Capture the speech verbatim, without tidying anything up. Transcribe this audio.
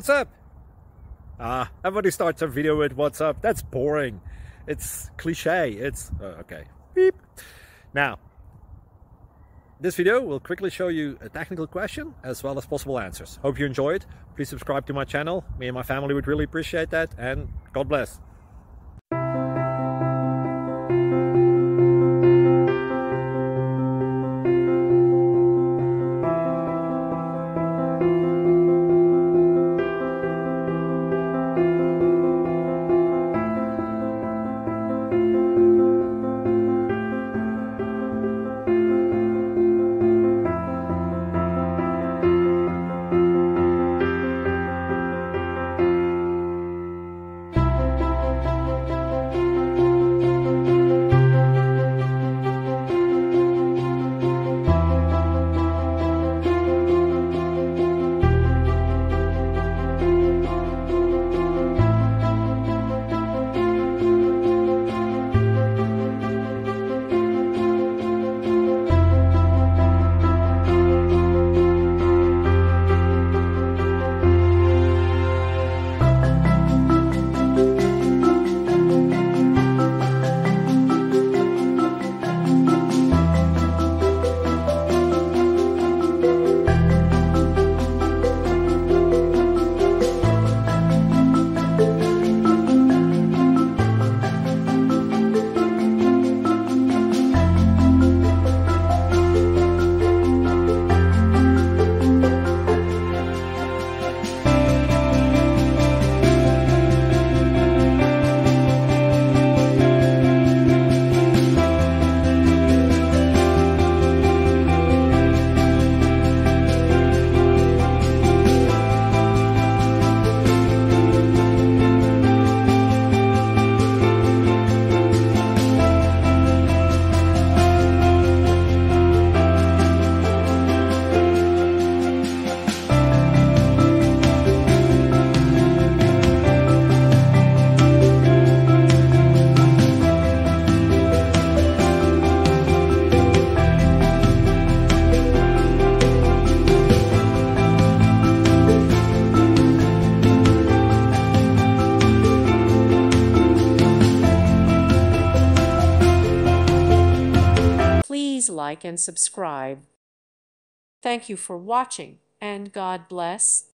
What's up? Ah, everybody starts a video with what's up. That's boring. It's cliche. It's uh, okay. Beep. Now, this video will quickly show you a technical question as well as possible answers. Hope you enjoy it. Please subscribe to my channel. Me and my family would really appreciate that, and God bless. Please like and subscribe. Thank you for watching, and God bless.